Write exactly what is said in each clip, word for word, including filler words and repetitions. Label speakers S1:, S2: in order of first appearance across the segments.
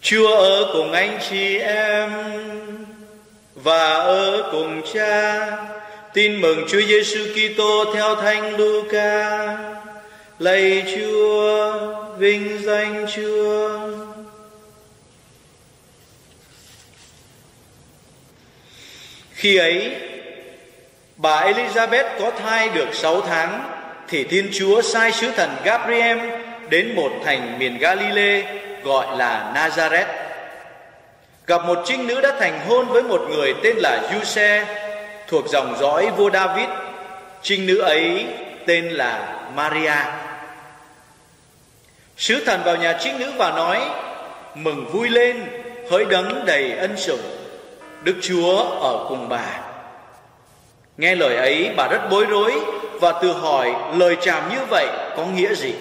S1: Chúa ở cùng anh chị em và ở cùng Cha. Tin mừng Chúa Giêsu Kitô theo Thánh Luca. Lạy Chúa, vinh danh Chúa. Khi ấy, bà Elizabeth có thai được sáu tháng, thì Thiên Chúa sai sứ thần Gabriel đến một thành miền Galilee gọi là Nazareth, gặp một trinh nữ đã thành hôn với một người tên là Giuse, thuộc dòng dõi vua David. Trinh nữ ấy tên là Maria. Sứ thần vào nhà trinh nữ và nói: mừng vui lên, hỡi đấng đầy ân sủng, Đức Chúa ở cùng bà. Nghe lời ấy, bà rất bối rối và tự hỏi lời chàm như vậy có nghĩa gì.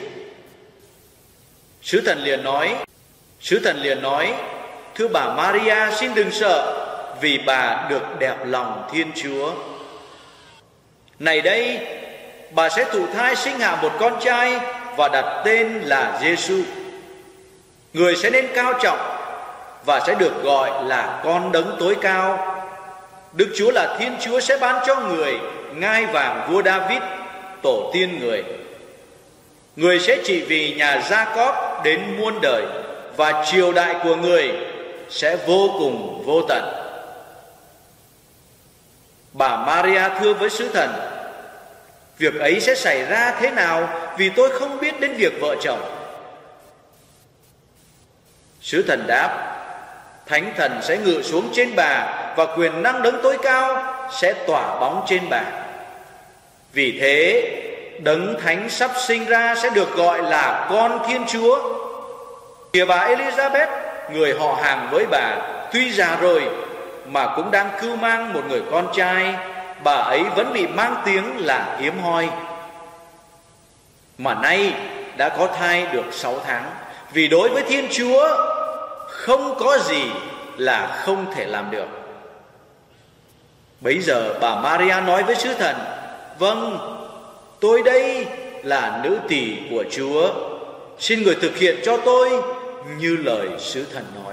S1: Sứ thần liền nói: Sứ thần liền nói, thưa bà Maria, xin đừng sợ, vì bà được đẹp lòng Thiên Chúa. Này đây, bà sẽ thụ thai sinh hạ một con trai và đặt tên là Giêsu. Người sẽ nên cao trọng và sẽ được gọi là con đấng tối cao. Đức Chúa là Thiên Chúa sẽ ban cho người ngai vàng vua David, tổ tiên người. Người sẽ trị vì nhà Gia-cóp đến muôn đời, và triều đại của người sẽ vô cùng vô tận. Bà Maria thưa với sứ thần: việc ấy sẽ xảy ra thế nào, vì tôi không biết đến việc vợ chồng. Sứ thần đáp: Thánh thần sẽ ngự xuống trên bà, và quyền năng đấng tối cao sẽ tỏa bóng trên bà. Vì thế, đấng thánh sắp sinh ra sẽ được gọi là con Thiên Chúa. Kìa bà Elizabeth, người họ hàng với bà, tuy già rồi mà cũng đang cưu mang một người con trai. Bà ấy vẫn bị mang tiếng là hiếm hoi, mà nay đã có thai được sáu tháng. Vì đối với Thiên Chúa không có gì là không thể làm được. Bấy giờ bà Maria nói với sứ thần: vâng, tôi đây là nữ tỳ của Chúa, xin người thực hiện cho tôi như lời sứ thần nói.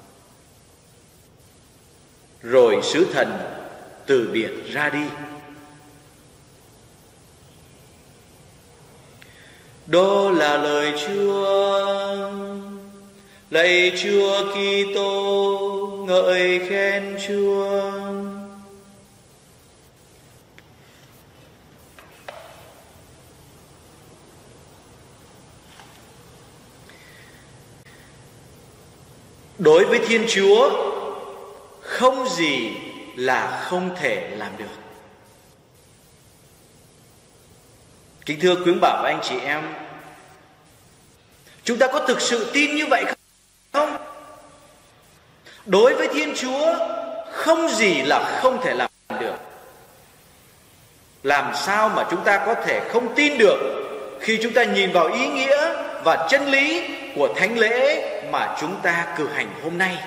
S1: Rồi sứ thần từ biệt ra đi. Đó là lời Chúa. Lạy Chúa Kitô, ngợi khen Chúa. Đối với Thiên Chúa, không gì là không thể làm được. Kính thưa quý bà và anh chị em, chúng ta có thực sự tin như vậy không? Đối với Thiên Chúa, không gì là không thể làm được. Làm sao mà chúng ta có thể không tin được khi chúng ta nhìn vào ý nghĩa và chân lý của thánh lễ mà chúng ta cử hành hôm nay?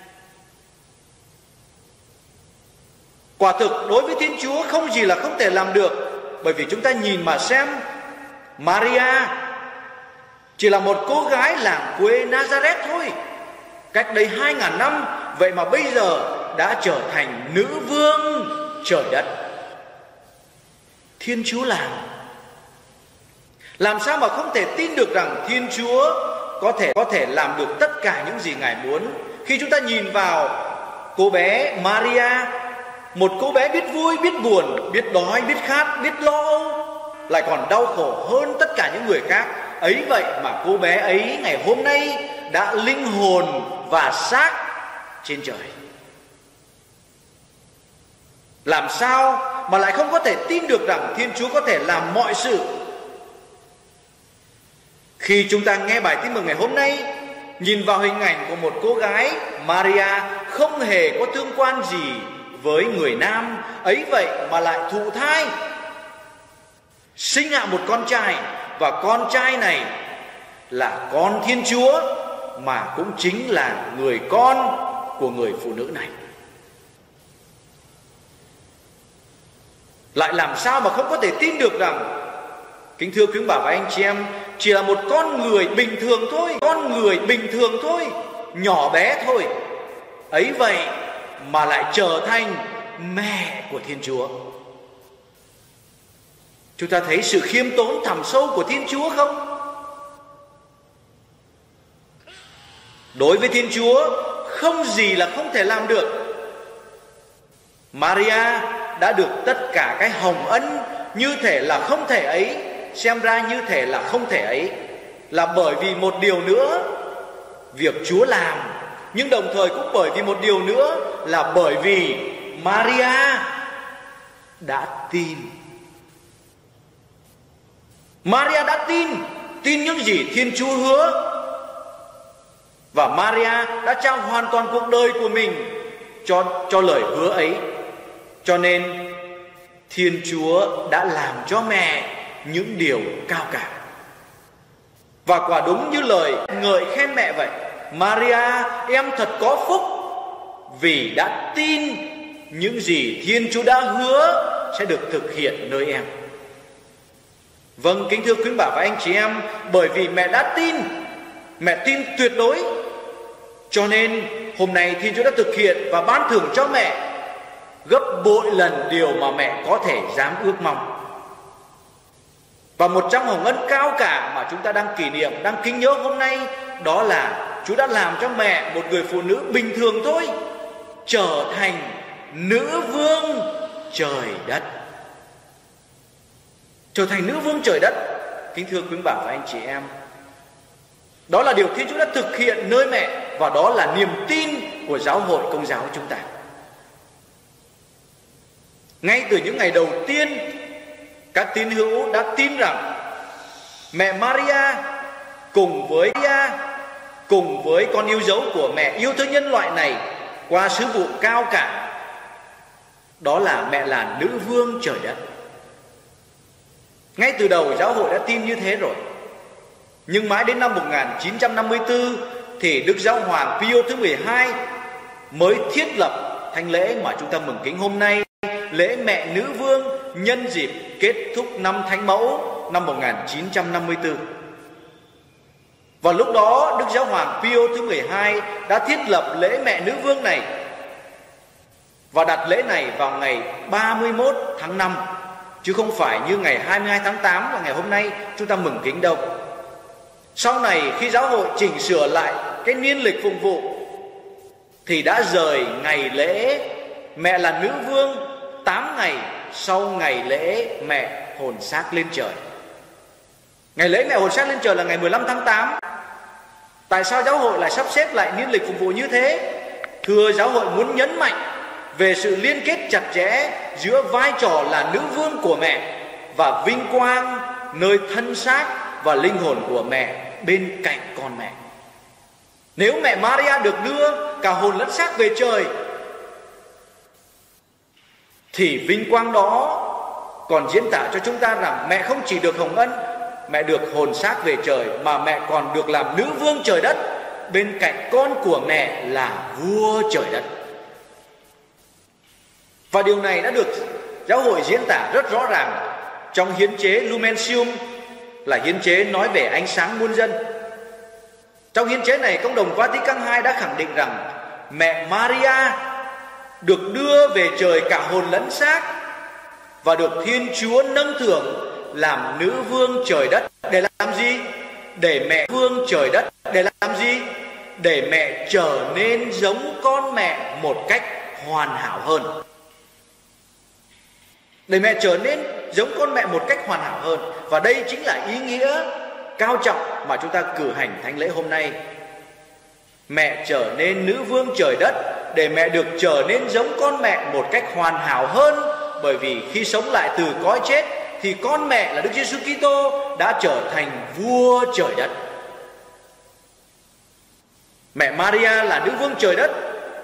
S1: Quả thực đối với Thiên Chúa không gì là không thể làm được, bởi vì chúng ta nhìn mà xem, Maria chỉ là một cô gái làng quê Nazareth thôi, cách đây hai ngàn năm, vậy mà bây giờ đã trở thành nữ vương trời đất, Thiên Chúa làm. Làm sao mà không thể tin được rằng Thiên Chúa có thể có thể làm được tất cả những gì Ngài muốn, khi chúng ta nhìn vào cô bé Maria, một cô bé biết vui, biết buồn, biết đói, biết khát, biết lo âu, lại còn đau khổ hơn tất cả những người khác. Ấy vậy mà cô bé ấy ngày hôm nay đã linh hồn và xác trên trời. Làm sao mà lại không có thể tin được rằng Thiên Chúa có thể làm mọi sự? Khi chúng ta nghe bài tin mừng ngày hôm nay, nhìn vào hình ảnh của một cô gái Maria không hề có tương quan gì với người nam, ấy vậy mà lại thụ thai, sinh hạ một con trai, và con trai này là con Thiên Chúa, mà cũng chính là người con của người phụ nữ này. Lại làm sao mà không có thể tin được rằng, kính thưa quý bà và anh chị em, chỉ là một con người bình thường thôi, con người bình thường thôi, nhỏ bé thôi. Ấy vậy mà lại trở thành mẹ của Thiên Chúa. Chúng ta thấy sự khiêm tốn thẳm sâu của Thiên Chúa không? Đối với Thiên Chúa, không gì là không thể làm được. Maria đã được tất cả cái hồng ân như thể là không thể ấy, xem ra như thể là không thể ấy, là bởi vì một điều nữa, việc Chúa làm. Nhưng đồng thời cũng bởi vì một điều nữa, là bởi vì Maria đã tin. Maria đã tin, tin những gì Thiên Chúa hứa. Và Maria đã trao hoàn toàn cuộc đời của mình cho, cho lời hứa ấy. Cho nên Thiên Chúa đã làm cho mẹ những điều cao cả. Và quả đúng như lời ngợi khen mẹ vậy. Maria, em thật có phúc vì đã tin những gì Thiên Chúa đã hứa sẽ được thực hiện nơi em. Vâng, kính thưa quý bà và anh chị em, bởi vì mẹ đã tin, mẹ tin tuyệt đối, cho nên hôm nay Thiên Chúa đã thực hiện và ban thưởng cho mẹ gấp bội lần điều mà mẹ có thể dám ước mong. Và một trong hồng ân cao cả mà chúng ta đang kỷ niệm, đang kính nhớ hôm nay, đó là Chúa đã làm cho mẹ, một người phụ nữ bình thường thôi, trở thành nữ vương trời đất. Trở thành nữ vương trời đất. Kính thưa quý bà và anh chị em, đó là điều Thiên Chúa đã thực hiện nơi mẹ, và đó là niềm tin của giáo hội Công giáo chúng ta. Ngay từ những ngày đầu tiên, các tín hữu đã tin rằng mẹ Maria cùng với cùng với con yêu dấu của mẹ yêu thương nhân loại này qua sứ vụ cao cả, đó là mẹ là nữ vương trời đất. Ngay từ đầu giáo hội đã tin như thế rồi. Nhưng mãi đến năm một nghìn chín trăm năm mươi tư thì Đức Giáo Hoàng Pio thứ mười hai mới thiết lập thánh lễ mà chúng ta mừng kính hôm nay, lễ mẹ nữ vương, nhân dịp kết thúc năm Thánh Mẫu năm một nghìn chín trăm năm mươi tư. Và lúc đó Đức Giáo Hoàng Pio thứ mười hai đã thiết lập lễ mẹ nữ vương này và đặt lễ này vào ngày ba mươi mốt tháng năm, chứ không phải như ngày hai mươi hai tháng tám là ngày hôm nay chúng ta mừng kính đâu. Sau này khi giáo hội chỉnh sửa lại cái niên lịch phụng vụ thì đã rời ngày lễ mẹ là nữ vương tám ngày sau ngày lễ mẹ hồn xác lên trời. Ngày lễ mẹ hồn xác lên trời là ngày mười lăm tháng tám. Tại sao giáo hội lại sắp xếp lại niên lịch phục vụ như thế? Thưa, giáo hội muốn nhấn mạnh về sự liên kết chặt chẽ giữa vai trò là nữ vương của mẹ và vinh quang nơi thân xác và linh hồn của mẹ bên cạnh con mẹ. Nếu mẹ Maria được đưa cả hồn lẫn xác về trời thì vinh quang đó còn diễn tả cho chúng ta rằng mẹ không chỉ được hồng ân, mẹ được hồn xác về trời, mà mẹ còn được làm nữ vương trời đất bên cạnh con của mẹ là vua trời đất. Và điều này đã được giáo hội diễn tả rất rõ ràng trong hiến chế Lumen Sium, là hiến chế nói về ánh sáng muôn dân. Trong hiến chế này, Công đồng Vatican hai đã khẳng định rằng mẹ Maria được đưa về trời cả hồn lẫn xác và được Thiên Chúa nâng thưởng làm nữ vương trời đất. Để làm gì? Để mẹ vương trời đất để làm gì? Để mẹ trở nên giống con mẹ một cách hoàn hảo hơn. Để mẹ trở nên giống con mẹ một cách hoàn hảo hơn. Và đây chính là ý nghĩa cao trọng mà chúng ta cử hành thánh lễ hôm nay. Mẹ trở nên nữ vương trời đất để mẹ được trở nên giống con mẹ một cách hoàn hảo hơn. Bởi vì khi sống lại từ cõi chết thì con mẹ là Đức Giêsu Kitô đã trở thành vua trời đất. Mẹ Maria là nữ vương trời đất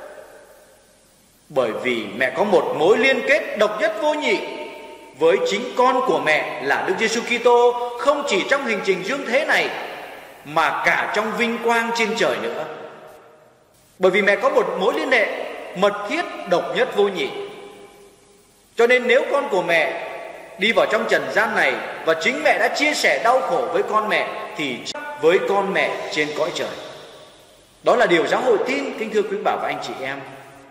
S1: bởi vì mẹ có một mối liên kết độc nhất vô nhị với chính con của mẹ là Đức Giêsu Kitô, không chỉ trong hành trình dương thế này mà cả trong vinh quang trên trời nữa. Bởi vì mẹ có một mối liên hệ mật thiết độc nhất vô nhị. Cho nên nếu con của mẹ đi vào trong trần gian này và chính mẹ đã chia sẻ đau khổ với con mẹ thì với con mẹ trên cõi trời. Đó là điều giáo hội tin, kính thưa quý bà và anh chị em.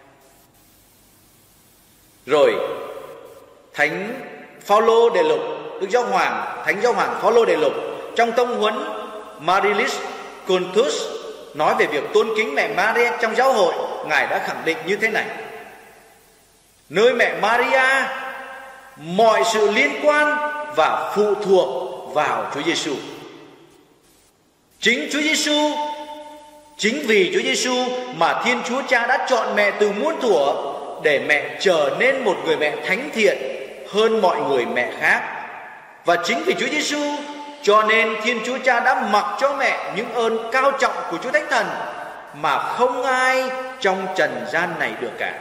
S1: Rồi Thánh Phaolô Đề Lục, Đức Giáo Hoàng, Thánh Giáo Hoàng Phaolô Đề Lục trong tông huấn Marilis Cultus nói về việc tôn kính mẹ Maria trong giáo hội. Ngài đã khẳng định như thế này: nơi mẹ Maria, mọi sự liên quan và phụ thuộc vào Chúa Giêsu. Chính Chúa Giêsu, chính vì Chúa Giêsu mà Thiên Chúa Cha đã chọn mẹ từ muôn thuở để mẹ trở nên một người mẹ thánh thiện hơn mọi người mẹ khác. Và chính vì Chúa Giêsu cho nên Thiên Chúa Cha đã mặc cho mẹ những ơn cao trọng của Chúa Thánh Thần mà không ai trong trần gian này được cả.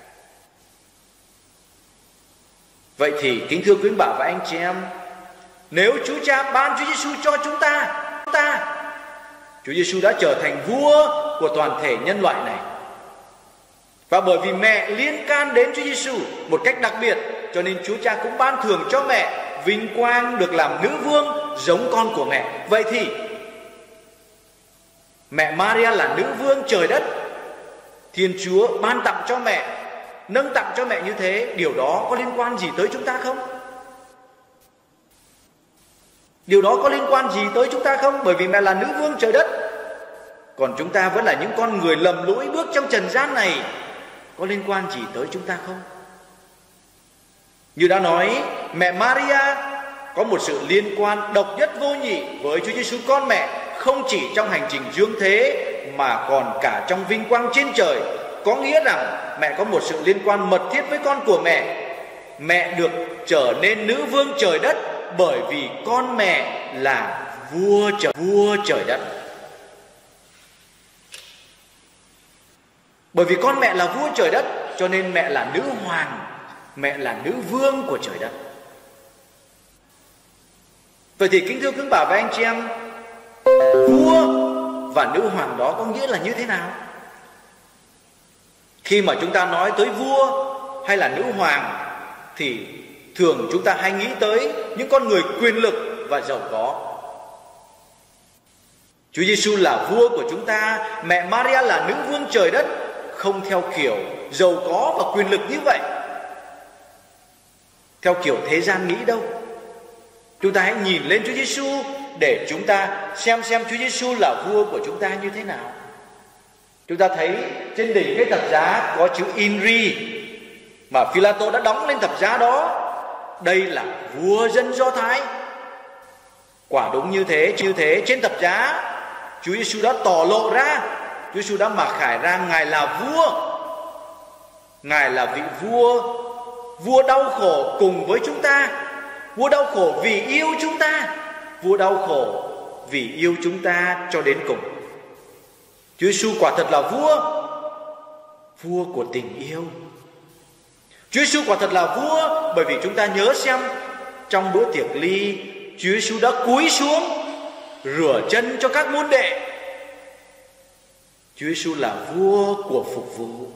S1: Vậy thì kính thưa quý bà và anh chị em, nếu Chúa Cha ban Chúa Giêsu cho chúng ta, chúng ta Chúa Giêsu đã trở thành vua của toàn thể nhân loại này. Và bởi vì mẹ liên can đến Chúa Giêsu một cách đặc biệt, cho nên Chúa Cha cũng ban thưởng cho mẹ vinh quang được làm nữ vương giống con của mẹ. Vậy thì mẹ Maria là nữ vương trời đất, Thiên Chúa ban tặng cho mẹ, nâng tặng cho mẹ như thế, điều đó có liên quan gì tới chúng ta không? Điều đó có liên quan gì tới chúng ta không? Bởi vì mẹ là nữ vương trời đất, còn chúng ta vẫn là những con người lầm lũi bước trong trần gian này, có liên quan gì tới chúng ta không? Như đã nói, mẹ Maria có một sự liên quan độc nhất vô nhị với Chúa Giêsu con mẹ, không chỉ trong hành trình dương thế mà còn cả trong vinh quang trên trời. Có nghĩa rằng mẹ có một sự liên quan mật thiết với con của mẹ. Mẹ được trở nên nữ vương trời đất bởi vì con mẹ là vua trời, vua trời đất. Bởi vì con mẹ là vua trời đất, cho nên mẹ là nữ hoàng, mẹ là nữ vương của trời đất. Vậy thì kính thưa quý bà và anh chị em, vua và nữ hoàng đó có nghĩa là như thế nào? Khi mà chúng ta nói tới vua hay là nữ hoàng thì thường chúng ta hay nghĩ tới những con người quyền lực và giàu có. Chúa Giêsu là vua của chúng ta, mẹ Maria là nữ vương trời đất, không theo kiểu giàu có và quyền lực như vậy, theo kiểu thế gian nghĩ đâu. Chúng ta hãy nhìn lên Chúa Giêsu để chúng ta xem xem Chúa Giêsu là vua của chúng ta như thế nào. Chúng ta thấy trên đỉnh cái thập giá có chữ Inri mà Phi-la-tô đã đóng lên thập giá đó. Đây là vua dân Do Thái. Quả đúng như thế, như thế trên thập giá Chúa Giêsu đã tỏ lộ ra, Chúa Giêsu đã mặc khải ra Ngài là vua. Ngài là vị vua, vua đau khổ cùng với chúng ta, vua đau khổ vì yêu chúng ta, vua đau khổ vì yêu chúng ta cho đến cùng. Chúa Giêsu quả thật là vua, vua của tình yêu. Chúa Giêsu quả thật là vua, bởi vì chúng ta nhớ xem trong bữa tiệc ly, Chúa Giêsu đã cúi xuống rửa chân cho các môn đệ. Chúa Giêsu là vua của phục vụ.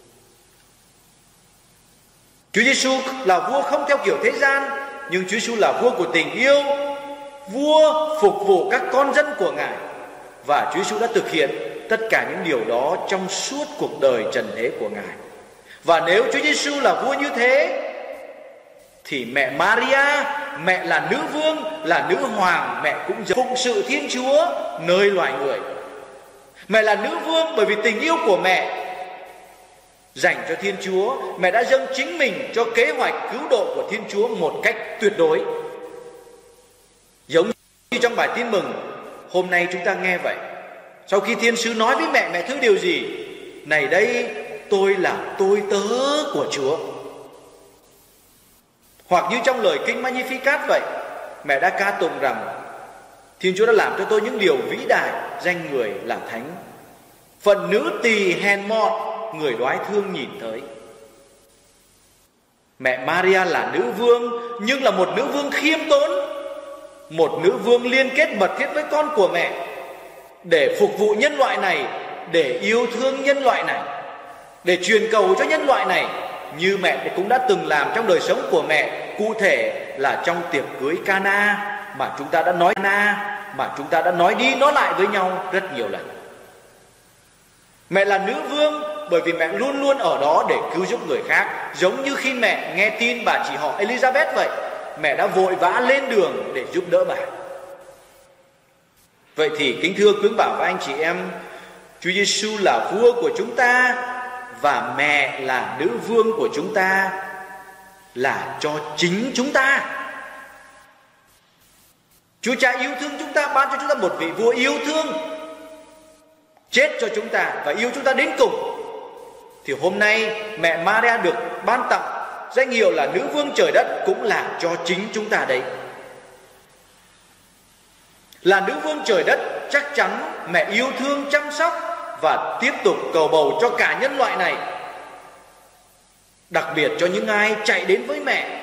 S1: Chúa Giêsu là vua không theo kiểu thế gian, nhưng Chúa Giêsu là vua của tình yêu, vua phục vụ các con dân của Ngài. Và Chúa Giêsu đã thực hiện tất cả những điều đó trong suốt cuộc đời trần thế của Ngài. Và nếu Chúa Giêsu là vua như thế, thì mẹ Maria, mẹ là nữ vương, là nữ hoàng, mẹ cũng phụng sự Thiên Chúa nơi loài người. Mẹ là nữ vương bởi vì tình yêu của mẹ dành cho Thiên Chúa, mẹ đã dâng chính mình cho kế hoạch cứu độ của Thiên Chúa một cách tuyệt đối. Giống như trong bài tin mừng hôm nay chúng ta nghe vậy. Sau khi thiên sứ nói với mẹ, mẹ thưa điều gì? Này đây, tôi là tôi tớ của Chúa. Hoặc như trong lời kinh Magnificat vậy, mẹ đã ca tụng rằng Thiên Chúa đã làm cho tôi những điều vĩ đại, danh người là thánh. Phận nữ tỳ hèn mọn, người đoái thương nhìn tới. Mẹ Maria là nữ vương, nhưng là một nữ vương khiêm tốn, một nữ vương liên kết mật thiết với con của mẹ, để phục vụ nhân loại này, để yêu thương nhân loại này, để truyền cầu cho nhân loại này, như mẹ cũng đã từng làm trong đời sống của mẹ, cụ thể là trong tiệc cưới Cana mà chúng ta đã nói na mà chúng ta đã nói đi nói lại với nhau rất nhiều lần. Mẹ là nữ vương bởi vì mẹ luôn luôn ở đó để cứu giúp người khác. Giống như khi mẹ nghe tin bà chị họ Elizabeth vậy, mẹ đã vội vã lên đường để giúp đỡ bà. Vậy thì kính thưa quý bà và anh chị em, Chúa Giêsu là vua của chúng ta và mẹ là nữ vương của chúng ta, là cho chính chúng ta. Chúa Cha yêu thương chúng ta, ban cho chúng ta một vị vua yêu thương, chết cho chúng ta và yêu chúng ta đến cùng. Thì hôm nay mẹ Maria được ban tặng danh hiệu là nữ vương trời đất cũng là cho chính chúng ta đấy. Là nữ vương trời đất, chắc chắn mẹ yêu thương, chăm sóc và tiếp tục cầu bầu cho cả nhân loại này, đặc biệt cho những ai chạy đến với mẹ,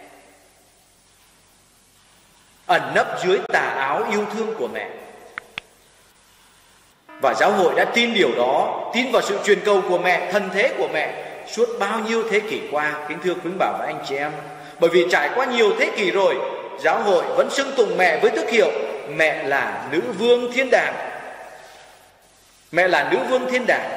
S1: ẩn nấp dưới tà áo yêu thương của mẹ. Và giáo hội đã tin điều đó, tin vào sự truyền cầu của mẹ, thân thế của mẹ suốt bao nhiêu thế kỷ qua, kính thưa quý bà và anh chị em. Bởi vì trải qua nhiều thế kỷ rồi, giáo hội vẫn xưng tụng mẹ với tước hiệu mẹ là nữ vương thiên đàng. Mẹ là nữ vương thiên đàng.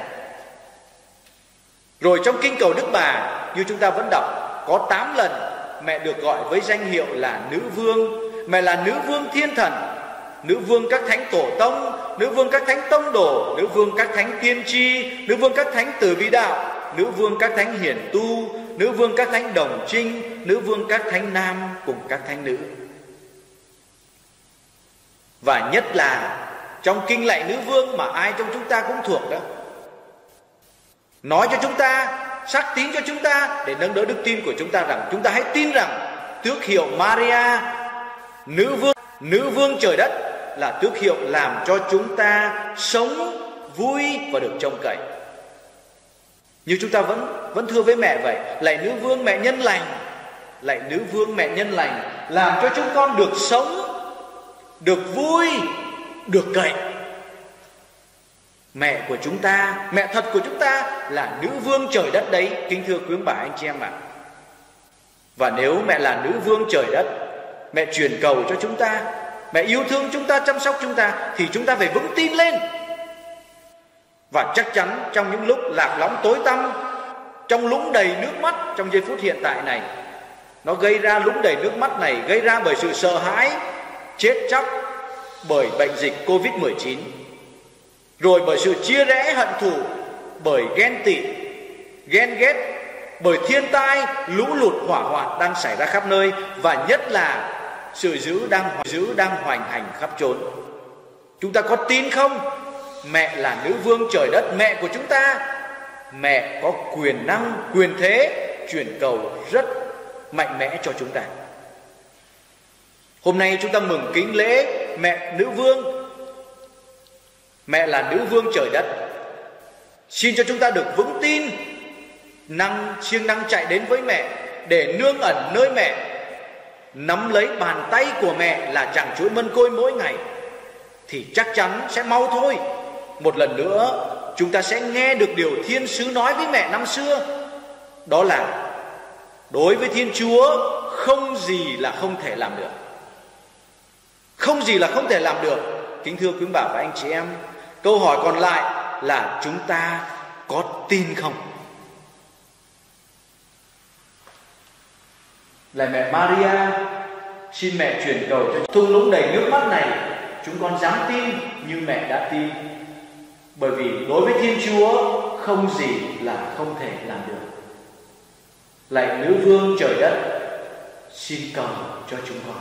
S1: Rồi trong kinh cầu Đức Bà, như chúng ta vẫn đọc, có tám lần mẹ được gọi với danh hiệu là nữ vương. Mẹ là nữ vương thiên thần, nữ vương các thánh tổ tông, nữ vương các thánh tông đồ, nữ vương các thánh tiên tri, nữ vương các thánh từ bi đạo, nữ vương các thánh hiển tu, nữ vương các thánh đồng trinh, nữ vương các thánh nam cùng các thánh nữ. Và nhất là trong kinh lạy nữ vương mà ai trong chúng ta cũng thuộc đó, nói cho chúng ta, xác tín cho chúng ta để nâng đỡ đức tin của chúng ta rằng chúng ta hãy tin rằng tước hiệu Maria, nữ vương, nữ vương trời đất là tước hiệu làm cho chúng ta sống vui và được trông cậy. Như chúng ta vẫn vẫn thưa với mẹ vậy: lạy nữ vương mẹ nhân lành, lạy nữ vương mẹ nhân lành, làm cho chúng con được sống, được vui, được cậy. Mẹ của chúng ta, mẹ thật của chúng ta là nữ vương trời đất đấy, kính thưa quý bà anh chị em ạ. À. Và nếu mẹ là nữ vương trời đất, mẹ truyền cầu cho chúng ta, mẹ yêu thương chúng ta, chăm sóc chúng ta, thì chúng ta phải vững tin lên. Và chắc chắn trong những lúc lạc lõng tối tăm, trong lũng đầy nước mắt trong giây phút hiện tại này, nó gây ra lũng đầy nước mắt này gây ra bởi sự sợ hãi, chết chóc bởi bệnh dịch Covid mười chín, rồi bởi sự chia rẽ hận thù, bởi ghen tị, ghen ghét, bởi thiên tai, lũ lụt, hỏa hoạn đang xảy ra khắp nơi, và nhất là sự dữ đang dữ đang hoành hành khắp chốn. Chúng ta có tin không? Mẹ là nữ vương trời đất, mẹ của chúng ta, mẹ có quyền năng, quyền thế truyền cầu rất mạnh mẽ cho chúng ta. Hôm nay chúng ta mừng kính lễ mẹ nữ vương. Mẹ là nữ vương trời đất. Xin cho chúng ta được vững tin, năng siêng năng chạy đến với mẹ để nương ẩn nơi mẹ, nắm lấy bàn tay của mẹ là chàng chuỗi mân côi mỗi ngày, thì chắc chắn sẽ mau thôi. Một lần nữa chúng ta sẽ nghe được điều thiên sứ nói với mẹ năm xưa, đó là đối với Thiên Chúa không gì là không thể làm được. Không gì là không thể làm được. Kính thưa quý bà và anh chị em, câu hỏi còn lại là chúng ta có tin không? Là mẹ Maria, xin mẹ truyền cầu cho thung lũng đầy nước mắt này, chúng con dám tin như mẹ đã tin. Bởi vì đối với Thiên Chúa không gì là không thể làm được. Lạy nữ vương trời đất, xin cầu cho chúng con.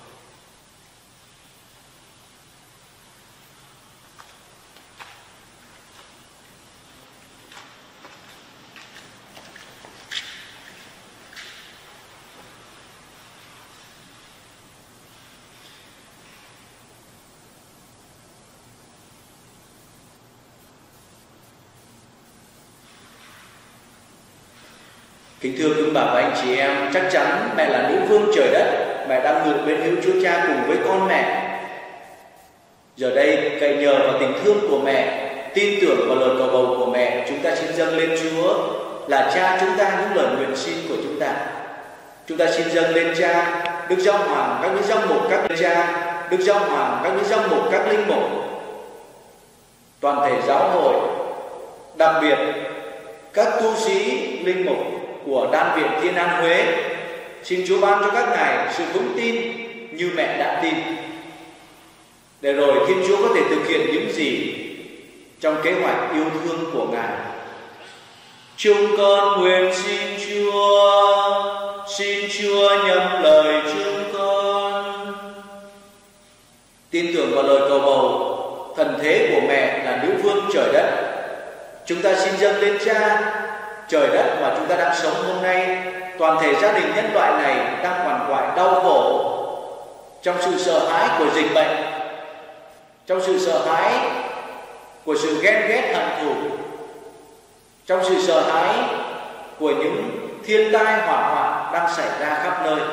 S1: Kính thưa quý bà và anh chị em, chắc chắn mẹ là nữ vương trời đất, mẹ đang ngự bên hữu Chúa Cha cùng với con mẹ. Giờ đây cậy nhờ vào tình thương của mẹ, tin tưởng vào lời cầu bầu của mẹ, chúng ta xin dâng lên Chúa là Cha chúng ta những lời nguyện xin của chúng ta. Chúng ta xin dâng lên Cha Đức Giáo Hoàng, các nữ giáo mục, các cha Đức Giáo Hoàng, các nữ giáo mục, các linh mục, toàn thể giáo hội, Đặc biệt, các tu sĩ, linh mục của Đan viện Thiên An Huế, xin Chúa ban cho các ngài sự vững tin như mẹ đã tin, để rồi Thiên Chúa có thể thực hiện những gì trong kế hoạch yêu thương của Ngài. Chúng con nguyện xin Chúa, xin Chúa nhậm lời chúng con. Tin tưởng vào lời cầu bầu thần thế của mẹ là nữ vương trời đất, chúng ta xin dâng lên Cha, trời đất mà chúng ta đang sống hôm nay. Toàn thể gia đình nhân loại này đang quằn quại đau khổ trong sự sợ hãi của dịch bệnh, trong sự sợ hãi của sự ghen ghét hận thù, trong sự sợ hãi của những thiên tai hỏa hoạn đang xảy ra khắp nơi.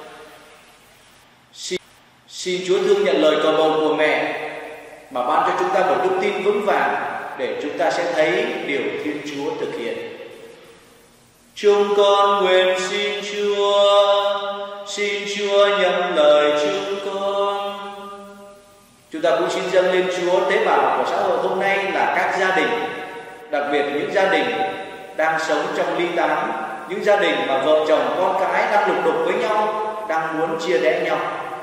S1: Xin, xin Chúa thương nhận lời cầu bầu của mẹ mà ban cho chúng ta một đức tin vững vàng để chúng ta sẽ thấy điều Thiên Chúa thực hiện. Chúng con nguyện xin Chúa, xin Chúa nhậm lời chúng con. Chúng ta cũng xin dâng lên Chúa tế bào của xã hội hôm nay là các gia đình, đặc biệt những gia đình đang sống trong ly tán, những gia đình mà vợ chồng con cái đang lục đục với nhau, đang muốn chia rẽ nhau.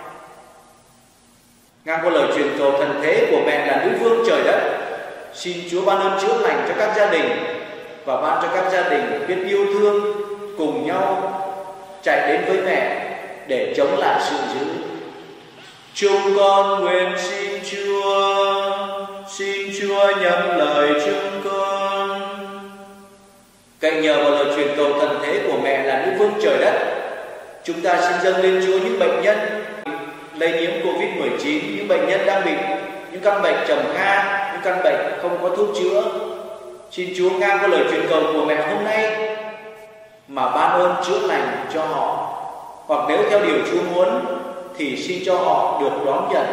S1: Ngang qua lời truyền cầu thần thế của mẹ là nữ vương trời đất, xin Chúa ban ơn chữa lành cho các gia đình và ban cho các gia đình biết yêu thương, cùng nhau chạy đến với mẹ để chống lại sự dữ. Chúng con nguyện xin Chúa, xin Chúa nhậm lời chúng con. Cậy nhờ vào lời truyền cầu thần thế của mẹ là nữ vương trời đất, chúng ta xin dâng lên Chúa những bệnh nhân lây nhiễm covid mười chín, những bệnh nhân đang bị những căn bệnh trầm kha, những căn bệnh không có thuốc chữa. Xin Chúa ngang qua lời truyền cầu của mẹ hôm nay mà ban ơn chữa lành cho họ, hoặc nếu theo điều Chúa muốn thì xin cho họ được đón nhận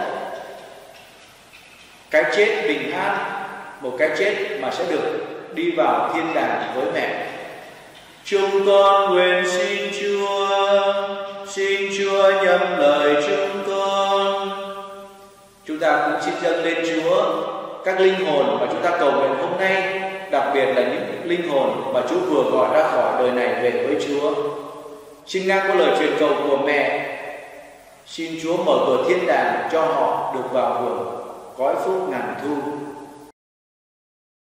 S1: cái chết bình an, một cái chết mà sẽ được đi vào thiên đàng với mẹ. Chúng con nguyện xin Chúa, xin Chúa nhậm lời chúng con. Chúng ta cũng xin dâng lên Chúa các linh hồn mà chúng ta cầu nguyện hôm nay, đặc biệt là những linh hồn mà Chúa vừa gọi ra khỏi đời này về với Chúa. Xin ngang qua lời truyền cầu của mẹ, xin Chúa mở cửa thiên đàng cho họ được vào hưởng cõi phúc ngàn thu.